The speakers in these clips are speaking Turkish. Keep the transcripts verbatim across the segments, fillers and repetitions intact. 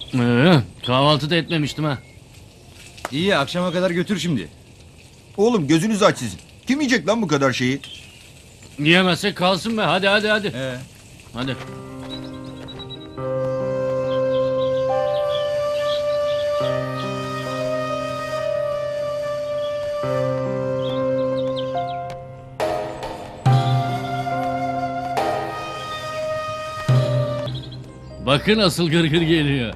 Ee, kahvaltı da etmemiştim ha. İyi akşama kadar götür şimdi. Oğlum gözünüzü aç sizin. Kim yiyecek lan bu kadar şeyi? Yiyemezsek kalsın be. Hadi hadi hadi. Ee, Hadi. Bakın asıl gırgır geliyor.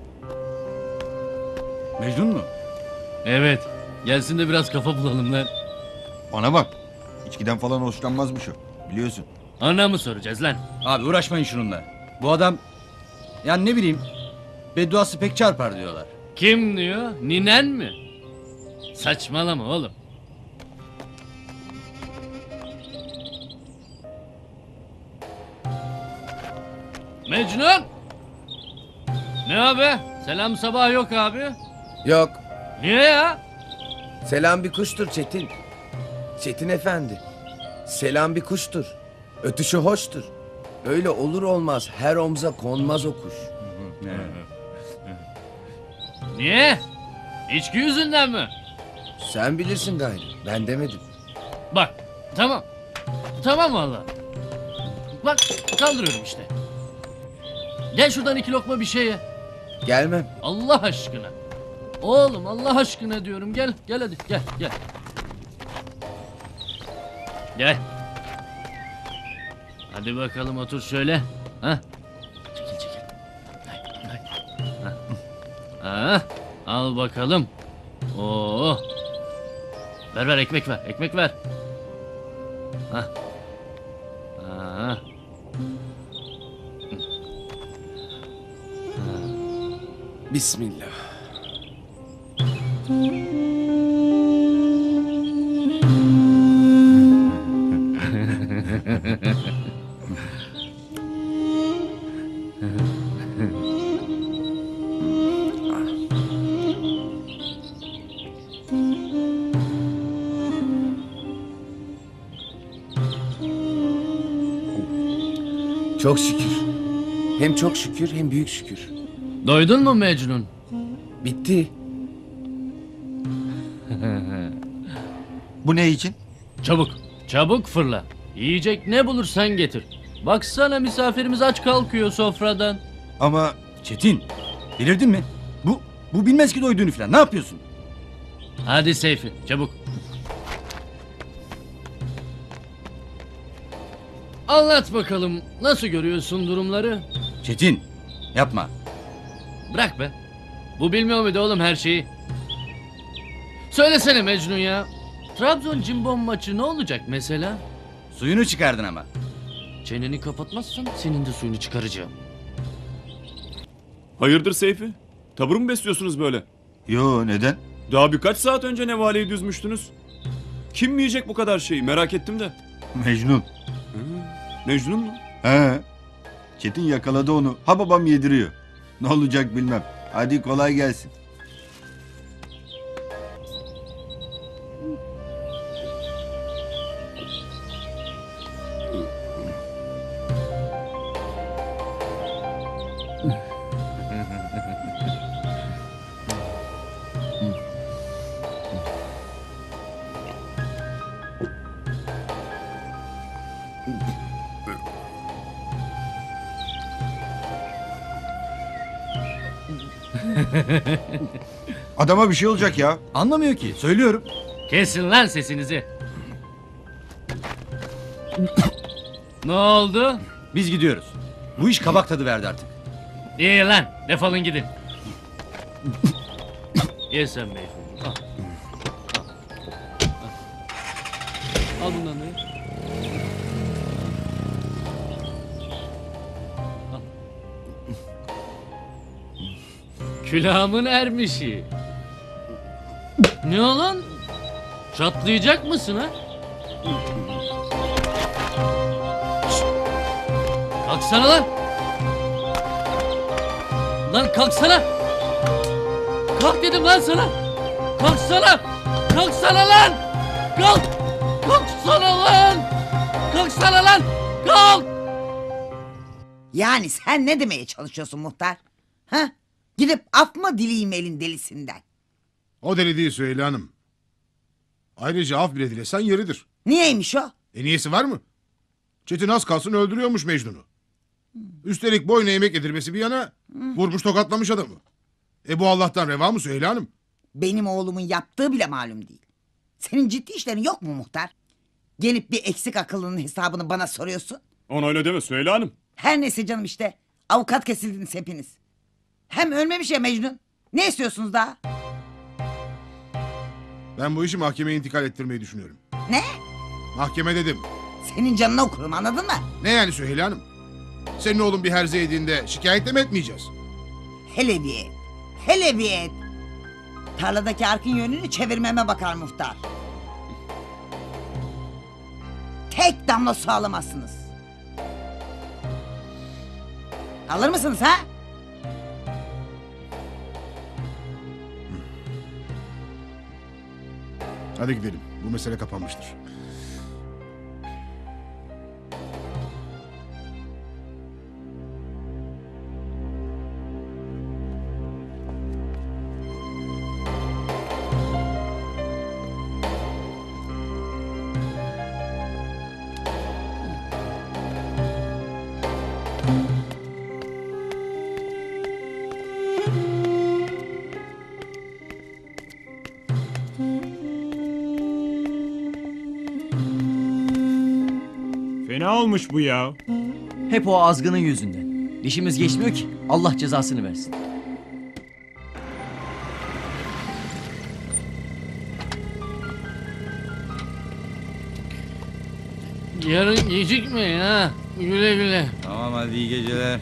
Mecnun mu? Evet. Gelsin de biraz kafa bulalım lan. Bana bak. İçkiden falan hoşlanmazmış o. Biliyorsun. Ana mı soracağız lan? Abi uğraşmayın şununla. Bu adam yani ne bileyim bedduası pek çarpar diyorlar. Kim diyor? Ninen mi? Saçmalama oğlum. Mecnun! Ne abi? Selam sabah yok abi. Yok. Niye ya? Selam bir kuştur Çetin. Çetin efendi. Selam bir kuştur. Ötüşü hoştur. Öyle olur olmaz her omza konmaz o kuş. Niye? İçki yüzünden mi? Sen bilirsin gayrı. Ben demedim. Bak tamam. Tamam valla. Bak kaldırıyorum işte. Gel şuradan iki lokma bir şey ye. Gelmem. Allah aşkına. Oğlum Allah aşkına diyorum. Gel gel hadi gel gel. Gel. Hadi bakalım otur şöyle. Ha? Çekil çekil. Hay, hay. Ha. Ha. Al bakalım. Oo. Ver ver ekmek ver. Ekmek ver. Ha. Ha. Bismillah. Çok şükür. Hem çok şükür hem büyük şükür. Doydun mu Mecnun? Bitti. Bu ne için? Çabuk, çabuk fırla. Yiyecek ne bulursan getir. Baksana misafirimiz aç kalkıyor sofradan. Ama Çetin delirdin mi? Bu bu bilmez ki doyduğunu falan. Ne yapıyorsun? Hadi Seyfi, çabuk. Anlat bakalım, nasıl görüyorsun durumları? Çetin yapma. Bırak be. Bu bilmiyor muydu oğlum her şeyi? Söylesene Mecnun ya. Trabzon Cimbom maçı ne olacak mesela? Suyunu çıkardın ama. Çeneni kapatmazsan senin de suyunu çıkaracağım. Hayırdır Seyfi? Tabur mu besliyorsunuz böyle? yo neden? Daha birkaç saat önce nevaleyi düzmüştünüz. Kim mi yiyecek bu kadar şeyi merak ettim de. Mecnun. Mecnun mu? He. Çetin yakaladı onu. Ha babam yediriyor. Ne olacak bilmem. Hadi kolay gelsin. Adama bir şey olacak ya. Anlamıyor ki. Söylüyorum. Kesin lan sesinizi. Ne oldu? Biz gidiyoruz. Bu iş kabak tadı verdi artık. İyi lan, defolun gidin. Ye sen beyefendi. Al. Al. Al bundan da ye. Al. Külahımın ermişi. Ne olan? Çatlayacak mısın ha? Şşt! Kalksana lan! Lan kalksana! Kalk dedim lan sana! Kalksana! Kalksana lan! Kalk! Kalksana lan! Kalksana lan! Kalk! Yani sen ne demeye çalışıyorsun muhtar? Ha? Gidip af mı dileyim elin delisinden? O deli değil Süheyla Hanım. Ayrıca af bile dilesen yeridir. Niyeymiş o? E niyesi var mı? Çetin az kalsın öldürüyormuş Mecnun'u. Üstelik boyuna yemek yedirmesi bir yana vurmuş tokatlamış adamı. E bu Allah'tan reva mı Süheyla Hanım? Benim oğlumun yaptığı bile malum değil. Senin ciddi işlerin yok mu muhtar? Gelip bir eksik akıllının hesabını bana soruyorsun. Ona öyle deme Süheyla Hanım. Her neyse canım işte. Avukat kesildiniz hepiniz. Hem ölmemiş ya Mecnun. Ne istiyorsunuz daha? Ben bu işi mahkemeye intikal ettirmeyi düşünüyorum. Ne? Mahkeme dedim. Senin canına okurum, anladın mı? Ne yani Süheyla Hanım? Senin oğlun bir herze yediğinde şikayet de mi etmeyeceğiz? Hele bir et. Hele bir et. Tarladaki arkın yönünü çevirmeme bakar muhtar. Tek damla su alamazsınız. Alır mısınız ha? Hadi gidelim. Bu mesele kapanmıştır. Fena olmuş bu ya. Hep o azgının yüzünden. İşimiz geçmiyor ki. Allah cezasını versin. Yarın gecikmeyin ha. Güle güle. Tamam hadi iyi geceler.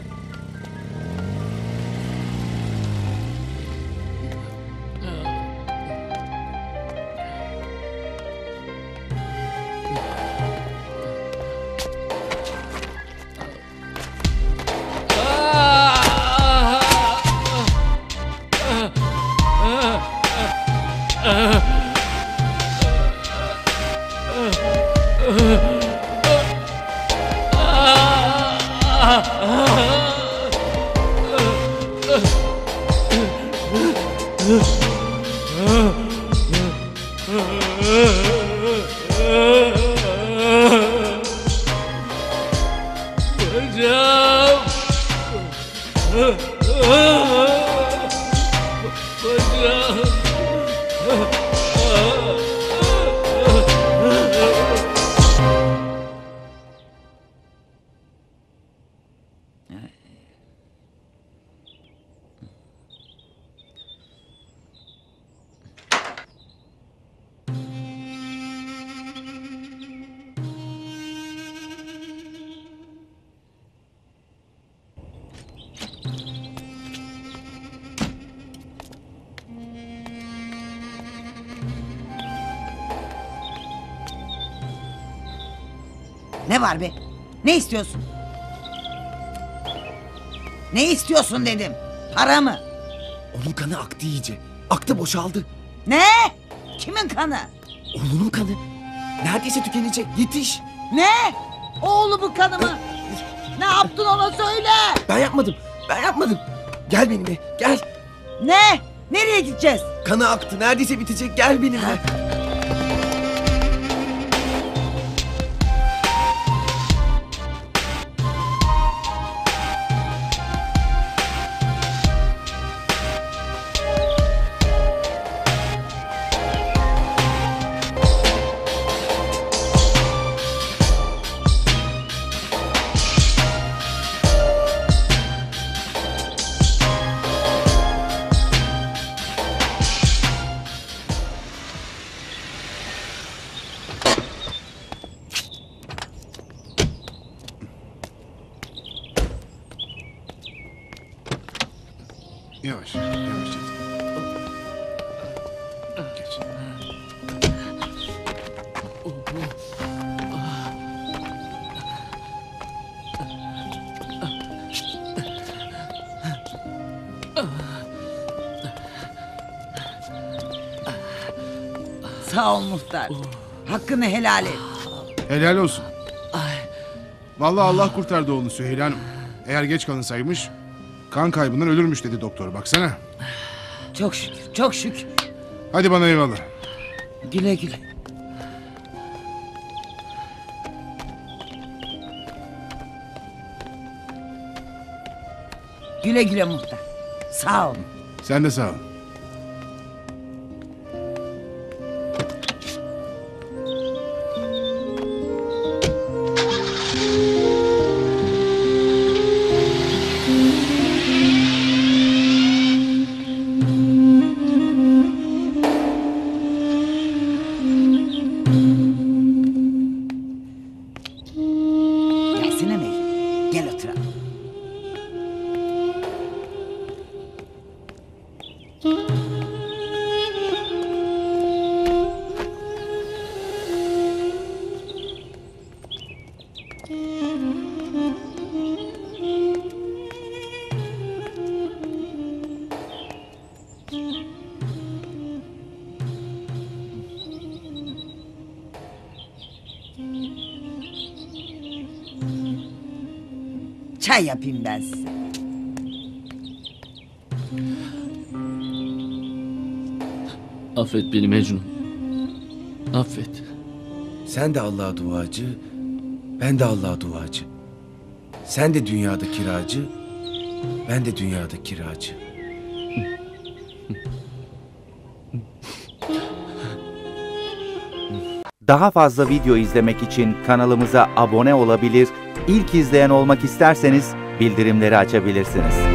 Bacağım. Bacağım. Ne var be? Ne istiyorsun? Ne istiyorsun dedim. Para mı? Onun kanı aktı iyice. Aktı, boşaldı. Ne? Kimin kanı? Oğlunun kanı. Neredeyse tükenecek. Yetiş. Ne? Oğlumun kanı mı? Ne yaptın ona söyle. Ben yapmadım. Ben yapmadım. Gel benimle. Gel. Ne? Nereye gideceğiz? Kanı aktı. Neredeyse bitecek. Gel benimle. Yavaş, yavaş Çetin. Geç. Sağ ol muhtar. Hakkını helal et. Helal olsun. Vallahi Allah kurtardı oğlunu Süheyla Hanım. Eğer geç kalınsaymış Kan kaybından ölürmüş dedi doktor. Baksana. Çok şükür, çok şükür. Hadi bana eyvallah. Güle güle. Güle güle muhtar. Sağ olun. Sen de sağ ol. Gelsene Mecnun. Gel oturalım. Çay yapayım ben size. Affet beni Mecnun. Affet. Sen de Allah'a duacı, ben de Allah'a duacı. Sen de dünyada kiracı, ben de dünyada kiracı. Daha fazla video izlemek için kanalımıza abone olabilir, ilk izleyen olmak isterseniz bildirimleri açabilirsiniz.